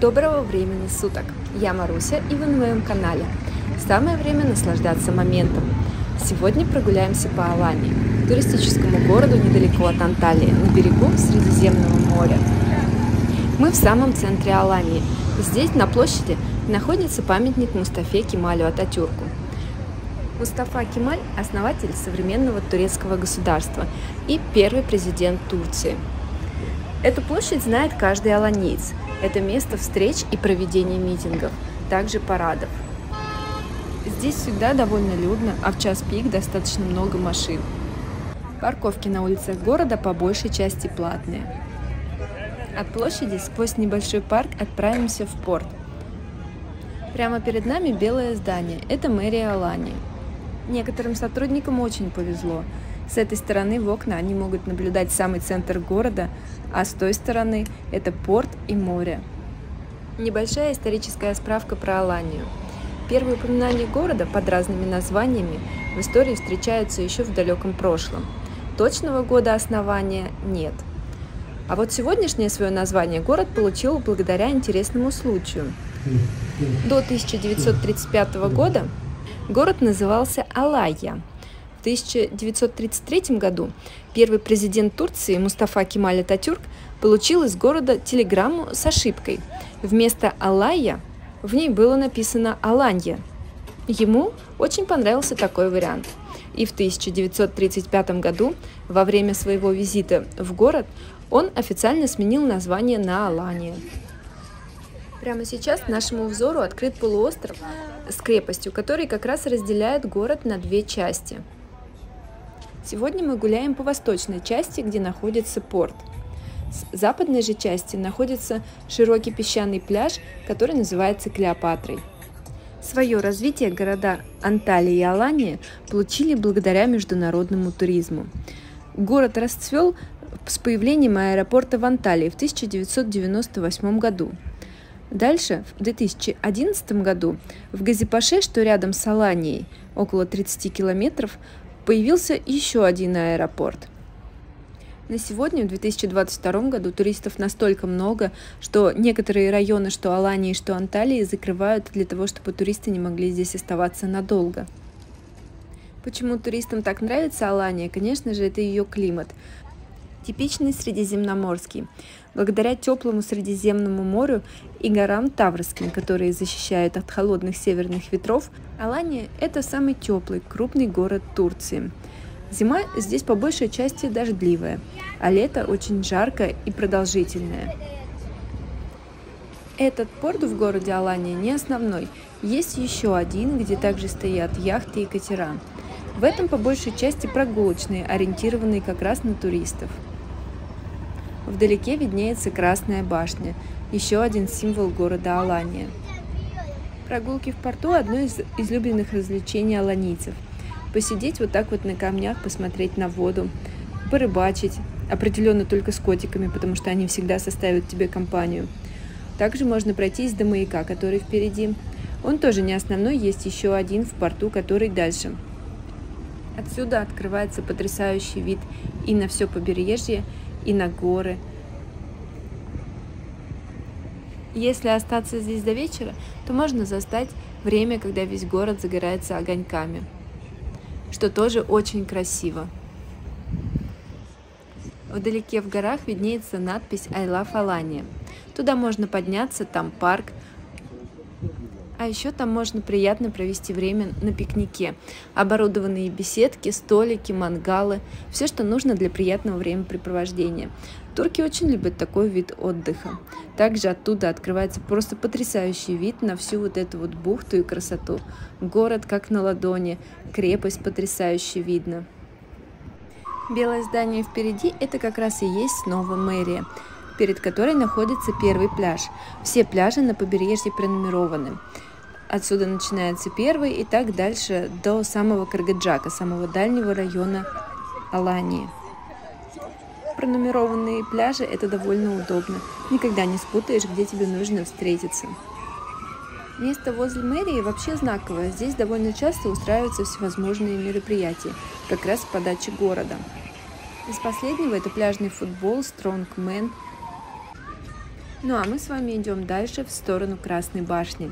Доброго времени суток! Я Маруся, и вы на моем канале. Самое время наслаждаться моментом. Сегодня прогуляемся по Алании, туристическому городу недалеко от Анталии, на берегу Средиземного моря. Мы в самом центре Алании. Здесь, на площади, находится памятник Мустафе Кемалю Ататюрку. Мустафа Кемаль – основатель современного турецкого государства и первый президент Турции. Эту площадь знает каждый аланеец. Это место встреч и проведения митингов, также парадов. Здесь всегда довольно людно, а в час пик достаточно много машин. Парковки на улицах города по большей части платные. От площади сквозь небольшой парк отправимся в порт. Прямо перед нами белое здание – это мэрия Алании. Некоторым сотрудникам очень повезло. С этой стороны в окна они могут наблюдать самый центр города, а с той стороны – это порт и море. Небольшая историческая справка про Аланию. Первые упоминания города под разными названиями в истории встречаются еще в далеком прошлом. Точного года основания нет. А вот сегодняшнее свое название город получил благодаря интересному случаю. До 1935 года город назывался Алайя. В 1933 году первый президент Турции Мустафа Кемаль Ататюрк получил из города телеграмму с ошибкой. Вместо Алайя в ней было написано Аланья. Ему очень понравился такой вариант. И в 1935 году, во время своего визита в город, он официально сменил название на Алания. Прямо сейчас нашему взору открыт полуостров с крепостью, который как раз разделяет город на две части. Сегодня мы гуляем по восточной части, где находится порт. С западной же части находится широкий песчаный пляж, который называется Клеопатрой. Свое развитие города Анталия и Алания получили благодаря международному туризму. Город расцвел с появлением аэропорта в Анталии в 1998 году. Дальше, в 2011 году, в Газипаше, что рядом с Аланией, около 30 километров, появился еще один аэропорт. На сегодня, в 2022 году, туристов настолько много, что некоторые районы, что Алании, что Анталии, закрывают для того, чтобы туристы не могли здесь оставаться надолго. Почему туристам так нравится Алания? Конечно же, это ее климат. Типичный средиземноморский. Благодаря теплому Средиземному морю и горам Таврским, которые защищают от холодных северных ветров, Алания – это самый теплый, крупный город Турции. Зима здесь по большей части дождливая, а лето очень жаркое и продолжительное. Этот порт в городе Алания не основной. Есть еще один, где также стоят яхты и катера. В этом по большей части прогулочные, ориентированные как раз на туристов. Вдалеке виднеется Красная башня, еще один символ города Алания. Прогулки в порту – одно из излюбленных развлечений аланийцев. Посидеть вот так вот на камнях, посмотреть на воду, порыбачить, определенно только с котиками, потому что они всегда составят тебе компанию. Также можно пройтись до маяка, который впереди. Он тоже не основной, есть еще один в порту, который дальше. Отсюда открывается потрясающий вид и на все побережье, и на горы. Если остаться здесь до вечера, то можно застать время, когда весь город загорается огоньками, что тоже очень красиво. Вдалеке в горах виднеется надпись «I love Alania». Туда можно подняться, там парк. А еще там можно приятно провести время на пикнике. Оборудованные беседки, столики, мангалы. Все, что нужно для приятного времяпрепровождения. Турки очень любят такой вид отдыха. Также оттуда открывается просто потрясающий вид на всю вот эту вот бухту и красоту. Город как на ладони, крепость потрясающе видно. Белое здание впереди – это как раз и есть снова мэрия, перед которой находится первый пляж. Все пляжи на побережье пронумерованы. Отсюда начинается первый и так дальше до самого Каргаджака, самого дальнего района Алании. Пронумерованные пляжи – это довольно удобно. Никогда не спутаешь, где тебе нужно встретиться. Место возле мэрии вообще знаковое. Здесь довольно часто устраиваются всевозможные мероприятия, как раз в подаче города. Из последнего это пляжный футбол, стронгмен. Ну а мы с вами идем дальше в сторону Красной башни.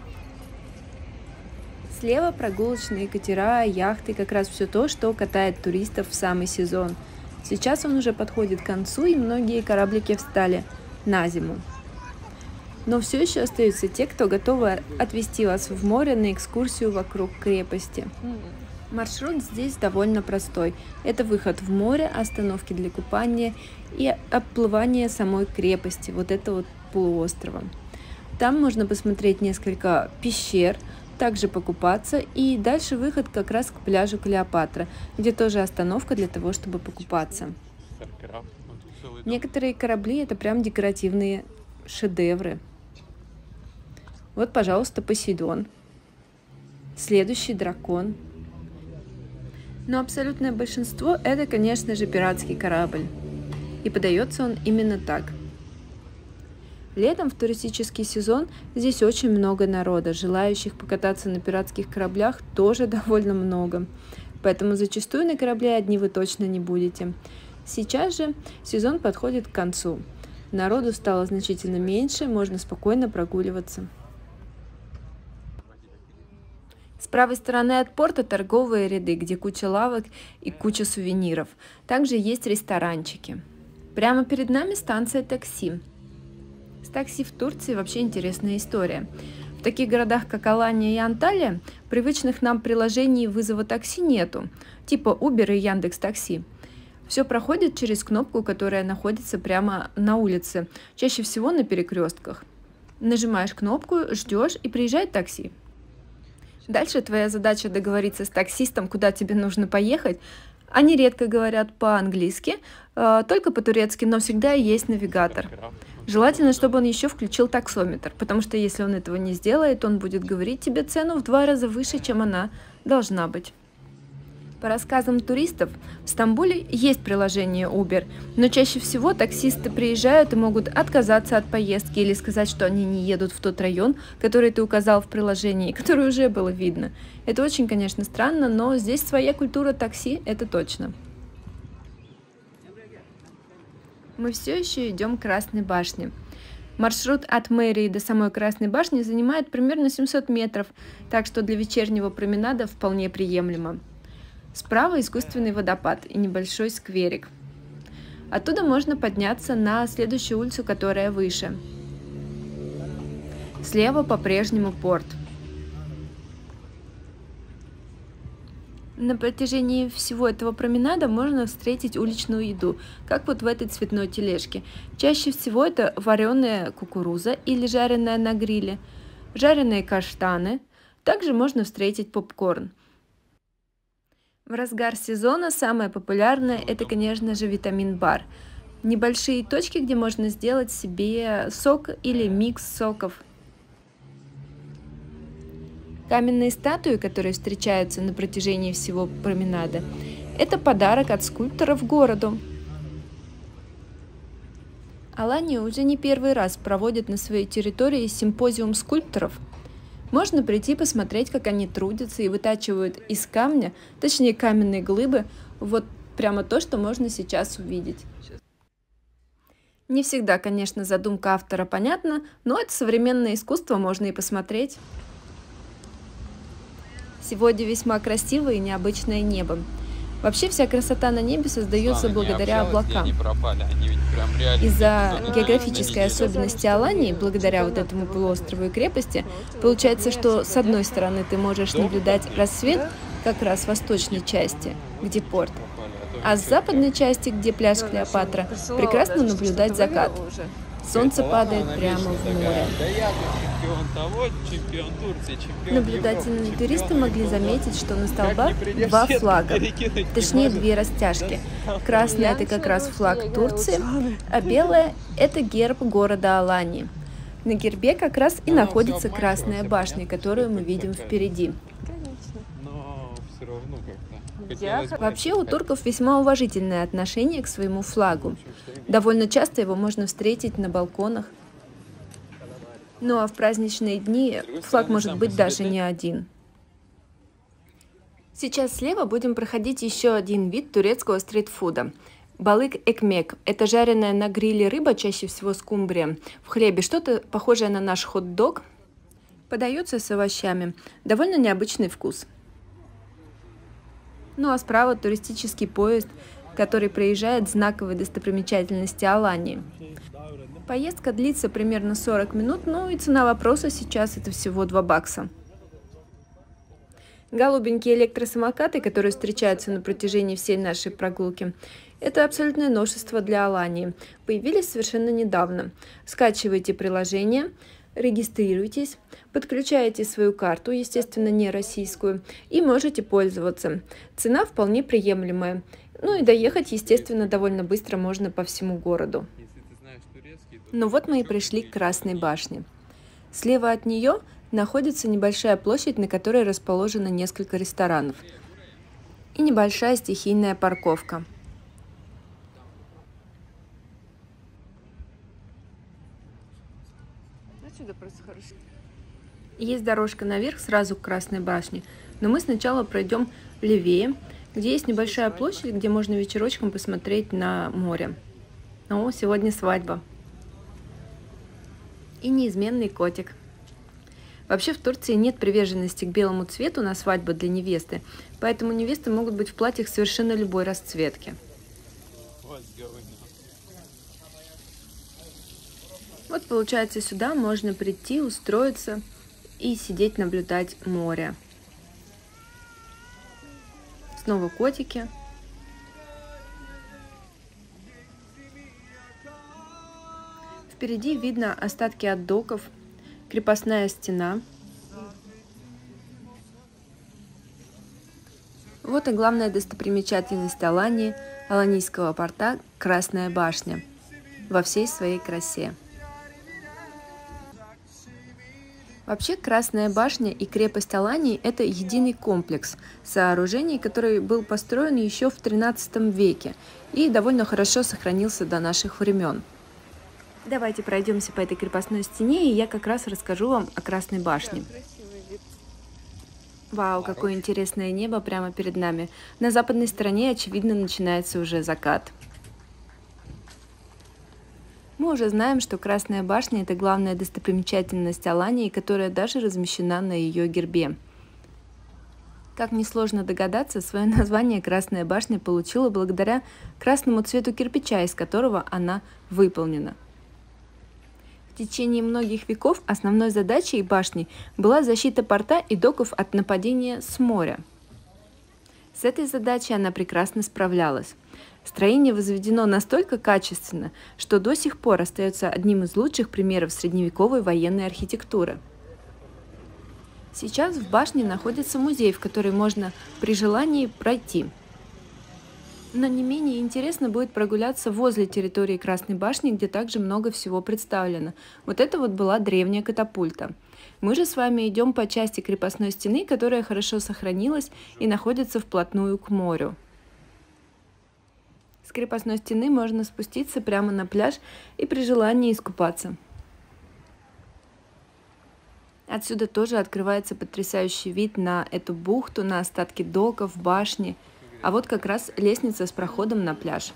Слева прогулочные катера, яхты, как раз все то, что катает туристов в самый сезон. Сейчас он уже подходит к концу, и многие кораблики встали на зиму. Но все еще остаются те, кто готовы отвезти вас в море на экскурсию вокруг крепости. Маршрут здесь довольно простой. Это выход в море, остановки для купания и обплывание самой крепости, вот этого полуострова. Там можно посмотреть несколько пещер, также покупаться, и дальше выход как раз к пляжу Клеопатра, где тоже остановка для того, чтобы покупаться. Некоторые корабли это прям декоративные шедевры. Вот, пожалуйста, Посейдон. Следующий дракон. Но абсолютное большинство это, конечно же, пиратский корабль. И подается он именно так. Летом в туристический сезон здесь очень много народа, желающих покататься на пиратских кораблях тоже довольно много. Поэтому зачастую на корабле одни вы точно не будете. Сейчас же сезон подходит к концу. Народу стало значительно меньше, можно спокойно прогуливаться. С правой стороны от порта торговые ряды, где куча лавок и куча сувениров. Также есть ресторанчики. Прямо перед нами станция такси. С такси в Турции вообще интересная история. В таких городах, как Алания и Анталия, привычных нам приложений вызова такси нету, типа Uber и Яндекс.Такси. Все проходит через кнопку, которая находится прямо на улице, чаще всего на перекрестках. Нажимаешь кнопку, ждешь, и приезжает такси. Дальше твоя задача договориться с таксистом, куда тебе нужно поехать. Они редко говорят по-английски, только по-турецки, но всегда есть навигатор. Желательно, чтобы он еще включил таксометр, потому что если он этого не сделает, он будет говорить тебе цену в 2 раза выше, чем она должна быть. По рассказам туристов, в Стамбуле есть приложение Uber, но чаще всего таксисты приезжают и могут отказаться от поездки или сказать, что они не едут в тот район, который ты указал в приложении, который уже было видно. Это очень, конечно, странно, но здесь своя культура такси, это точно. Мы все еще идем к Красной башне. Маршрут от мэрии до самой Красной башни занимает примерно 700 метров, так что для вечернего променада вполне приемлемо. Справа искусственный водопад и небольшой скверик. Оттуда можно подняться на следующую улицу, которая выше. Слева по-прежнему порт. На протяжении всего этого променада можно встретить уличную еду, как вот в этой цветной тележке. Чаще всего это вареная кукуруза или жареная на гриле, жареные каштаны. Также можно встретить попкорн. В разгар сезона самое популярное это, конечно же, витамин-бар. Небольшие точки, где можно сделать себе сок или микс соков. Каменные статуи, которые встречаются на протяжении всего променада, это подарок от скульпторов городу. Алания уже не первый раз проводит на своей территории симпозиум скульпторов. Можно прийти посмотреть, как они трудятся и вытачивают из камня, точнее каменные глыбы, вот прямо то, что можно сейчас увидеть. Не всегда, конечно, задумка автора понятна, но это современное искусство, можно и посмотреть. Сегодня весьма красивое и необычное небо. Вообще вся красота на небе создается благодаря облакам. Из-за географической особенности Алании, благодаря вот этому полуострову и крепости, получается, что с одной стороны ты можешь наблюдать рассвет как раз в восточной части, где порт, а с западной части, где пляж Клеопатра, прекрасно наблюдать закат. Солнце падает прямо в море. Наблюдательные туристы могли заметить, что на столбах 2 флага, точнее 2 растяжки. Красная – это как раз флаг Турции, а белая – это герб города Алании. На гербе как раз и находится Красная башня, которую мы видим впереди. Вообще у турков весьма уважительное отношение к своему флагу. Довольно часто его можно встретить на балконах. Ну а в праздничные дни флаг может быть даже не один. Сейчас слева будем проходить еще один вид турецкого стритфуда. Балык экмек – это жареная на гриле рыба, чаще всего скумбрия, в хлебе, что-то похожее на наш хот-дог. Подается с овощами. Довольно необычный вкус. Ну а справа туристический поезд, который проезжает знаковые достопримечательности Алании. Поездка длится примерно 40 минут, ну и цена вопроса сейчас это всего 2 бакса. Голубенькие электросамокаты, которые встречаются на протяжении всей нашей прогулки, это абсолютное новшество для Алании. Появились совершенно недавно. Скачивайте приложение, регистрируйтесь, подключаете свою карту, естественно, не российскую, и можете пользоваться. Цена вполне приемлемая. Ну и доехать, естественно, довольно быстро можно по всему городу. Ну вот мы и пришли к Красной башне. Слева от нее находится небольшая площадь, на которой расположено несколько ресторанов. И небольшая стихийная парковка. Отсюда просто хорошо. Есть дорожка наверх, сразу к Красной башне, но мы сначала пройдем левее, где есть небольшая площадь, где можно вечерочком посмотреть на море. О, сегодня свадьба. И неизменный котик. Вообще в Турции нет приверженности к белому цвету на свадьбу для невесты, поэтому невесты могут быть в платьях совершенно любой расцветки. Вот получается, сюда можно прийти, устроиться и сидеть, наблюдать море. Снова котики. Впереди видно остатки от доков, крепостная стена. Вот и главная достопримечательность Алании, Аланийского порта – Красная башня во всей своей красе. Вообще Красная башня и крепость Алании – это единый комплекс сооружений, который был построен еще в XIII веке и довольно хорошо сохранился до наших времен. Давайте пройдемся по этой крепостной стене, и я как раз расскажу вам о Красной башне. Вау, какое интересное небо прямо перед нами. На западной стороне, очевидно, начинается уже закат. Мы уже знаем, что Красная башня – это главная достопримечательность Алании, которая даже размещена на ее гербе. Как несложно догадаться, свое название Красная башня получила благодаря красному цвету кирпича, из которого она выполнена. В течение многих веков основной задачей башни была защита порта и доков от нападения с моря. С этой задачей она прекрасно справлялась. Строение возведено настолько качественно, что до сих пор остается одним из лучших примеров средневековой военной архитектуры. Сейчас в башне находится музей, в который можно при желании пройти. Но не менее интересно будет прогуляться возле территории Красной башни, где также много всего представлено. Вот это вот была древняя катапульта. Мы же с вами идем по части крепостной стены, которая хорошо сохранилась и находится вплотную к морю. С крепостной стены можно спуститься прямо на пляж и при желании искупаться. Отсюда тоже открывается потрясающий вид на эту бухту, на остатки доков, башни. А вот как раз лестница с проходом на пляж.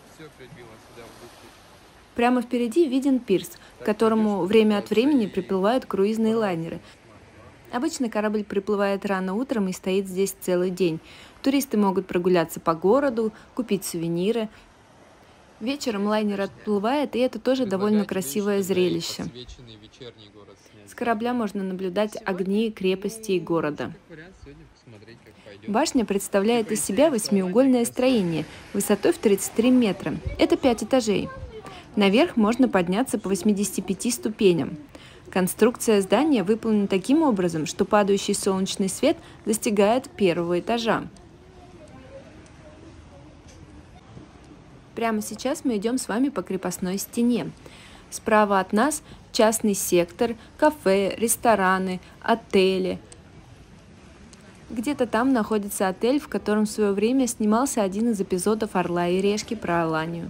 Прямо впереди виден пирс, к которому время от времени приплывают круизные лайнеры. Обычно корабль приплывает рано утром и стоит здесь целый день. Туристы могут прогуляться по городу, купить сувениры. Вечером лайнер отплывает, и это тоже довольно красивое зрелище. С корабля можно наблюдать огни крепости и города. Башня представляет из себя восьмиугольное строение высотой в 33 метра. Это 5 этажей. Наверх можно подняться по 85 ступеням. Конструкция здания выполнена таким образом, что падающий солнечный свет достигает 1-го этажа. Прямо сейчас мы идем с вами по крепостной стене. Справа от нас частный сектор, кафе, рестораны, отели. Где-то там находится отель, в котором в свое время снимался один из эпизодов «Орла и решки» про Аланию.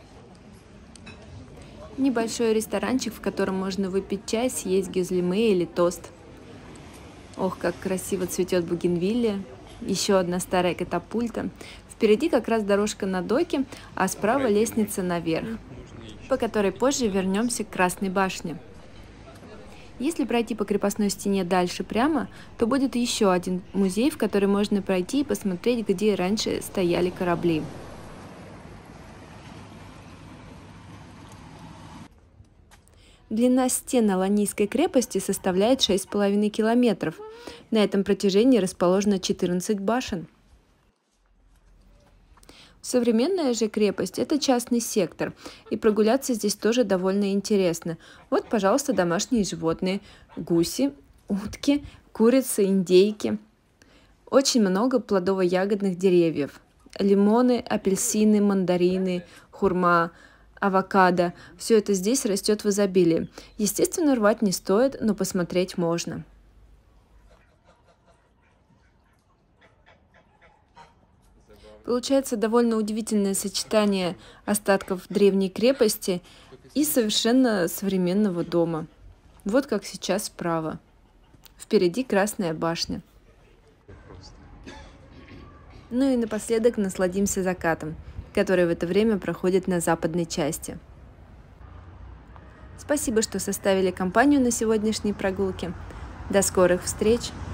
Небольшой ресторанчик, в котором можно выпить чай, съесть гюзлеме или тост. Ох, как красиво цветет бугенвилля. Еще одна старая катапульта. Впереди как раз дорожка на доке, а справа лестница наверх, по которой позже вернемся к Красной башне. Если пройти по крепостной стене дальше прямо, то будет еще один музей, в который можно пройти и посмотреть, где раньше стояли корабли. Длина стен Аланийской крепости составляет 6,5 километров. На этом протяжении расположено 14 башен. Современная же крепость – это частный сектор, и прогуляться здесь тоже довольно интересно. Вот, пожалуйста, домашние животные – гуси, утки, курицы, индейки. Очень много плодово-ягодных деревьев – лимоны, апельсины, мандарины, хурма, авокадо. Все это здесь растет в изобилии. Естественно, рвать не стоит, но посмотреть можно. Получается довольно удивительное сочетание остатков древней крепости и совершенно современного дома. Вот как сейчас справа. Впереди Красная башня. Ну и напоследок насладимся закатом, который в это время проходит на западной части. Спасибо, что составили компанию на сегодняшней прогулке. До скорых встреч!